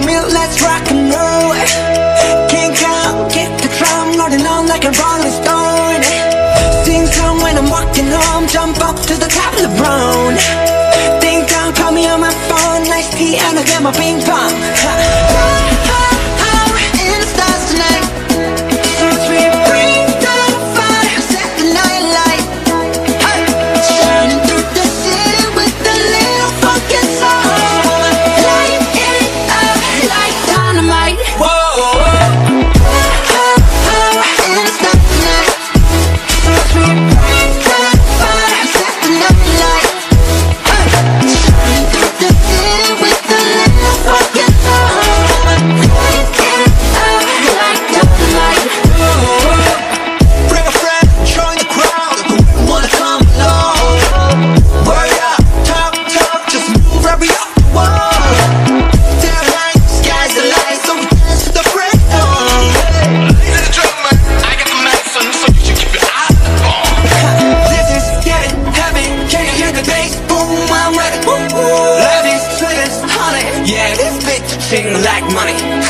me, let's rock and roll. King Kong, kick the drum, rolling on like a rolling stone. Sing song when I'm walking home, jump up to the top of the brown. Ding dong, call me on my phone, nice tea and I get my ping pong. In the stars tonight, since we bring the fire, set the night light. Shining through the city with a little fucking soul. Light it up like dynamite. Whoa. In the stars tonight, since we bring the fire, set the night light. Shining through the city with a little fucking soul. Light it up like dynamite. Bring a friend, join the crowd. Who wanna come along? Word up, talk, just move right up the wall. Damn right, sky's the light, so we dance to the break of dawn. Ladies and gentlemen, I got the medicine, so you should keep your eyes on the ball. This is getting heavy, can you hear the bass? Boom, I'm ready. Love is sweet as honey, yeah, this bitch ching like money.